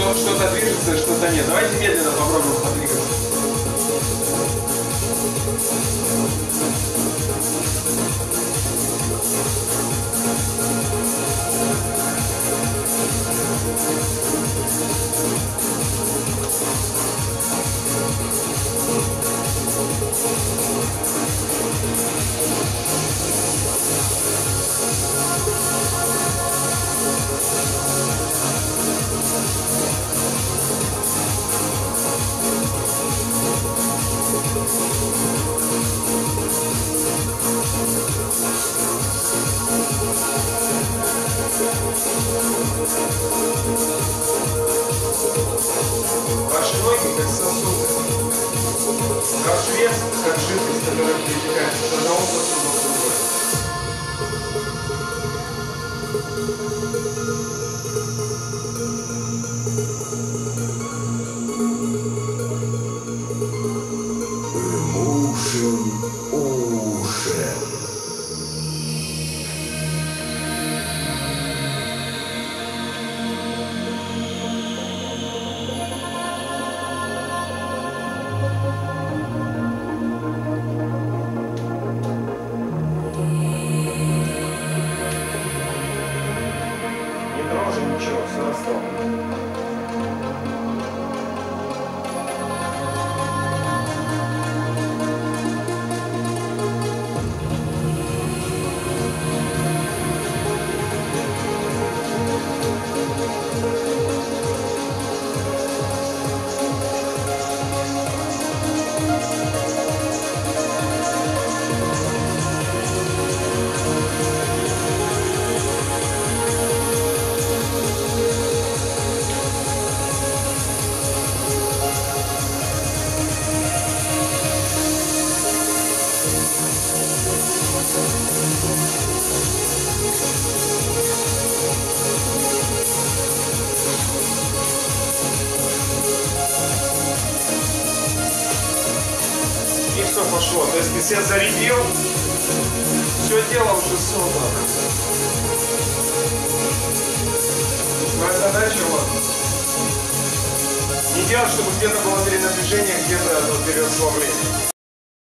вот что-то движется, что-то нет. Давайте медленно попробуем подвигаться. Ваши ноги как сосуды. Ваш вес как жидкость, которая перетекает с одного сосуда в другой. Ничего, все расслаблено. И все пошло. То есть ты себя зарядил, все дело уже создано. Твоя задача вот не делать, чтобы где-то было перенапряжение, где-то перерасслабление.